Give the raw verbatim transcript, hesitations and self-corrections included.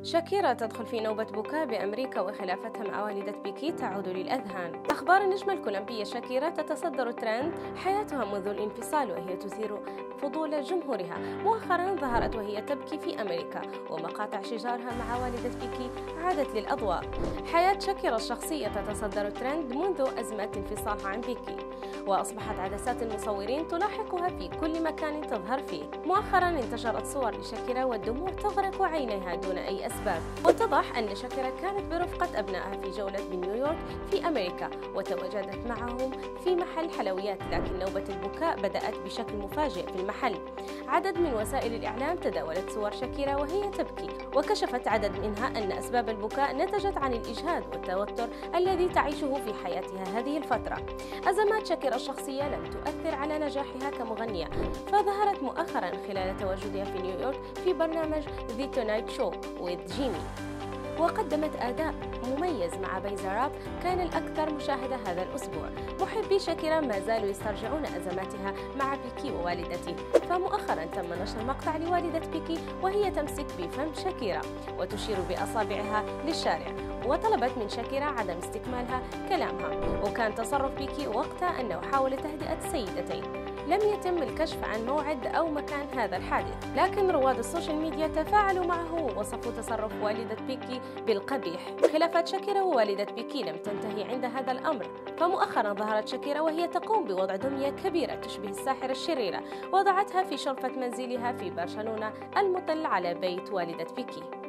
شاكيرا تدخل في نوبة بكاء بأمريكا، وخلافتها مع والدة بيكي تعود للأذهان. أخبار النجمة الكولومبية شاكيرا تتصدر ترند حياتها منذ الانفصال، وهي تثير فضول جمهورها. مؤخرا ظهرت وهي تبكي في أمريكا، ومقاطع شجارها مع والدة بيكي عادت للأضواء. حياة شاكيرا الشخصية تتصدر ترند منذ أزمة انفصالها عن بيكي، وأصبحت عدسات المصورين تلاحقها في كل مكان تظهر فيه. مؤخرا انتشرت صور لشاكيرا والدموع تغرق عينيها دون أي أسباب، واتضح أن شاكيرا كانت برفقة أبنائها في جولة بنيويورك في أمريكا، وتواجدت معهم في محل حلويات، لكن نوبة البكاء بدأت بشكل مفاجئ في المحل. عدد من وسائل الإعلام تداولت صور شاكيرا وهي تبكي، وكشفت عدد منها أن أسباب البكاء نتجت عن الإجهاد والتوتر الذي تعيشه في حياتها هذه الفترة. أزمات شاكيرا الشخصية لم تؤثر على نجاحها كمغنية، فظهرت مؤخرا خلال تواجدها في نيويورك في برنامج The Tonight Show with Jimmy، وقدمت أداء مميز مع بيزا راب كان الأكثر مشاهدة هذا الأسبوع. محبي شاكيرا ما زالوا يسترجعون أزماتها مع بيكي ووالدته، فمؤخرا تم نشر مقطع لوالدة بيكي وهي تمسك بفم شاكيرا وتشير بأصابعها للشارع، وطلبت من شاكيرا عدم استكمالها كلامها. وكان تصرف بيكي وقتها أنه حاول تهدئة السيدتين. لم يتم الكشف عن موعد أو مكان هذا الحادث، لكن رواد السوشيال ميديا تفاعلوا معه ووصفوا تصرف والدة بيكي بالقبيح. خلافات شاكيرا ووالدة بيكي لم تنتهي عند هذا الأمر، فمؤخرا ظهرت شاكيرا وهي تقوم بوضع دمية كبيرة تشبه الساحرة الشريرة، وضعتها في شرفة منزلها في برشلونة المطل على بيت والدة بيكي.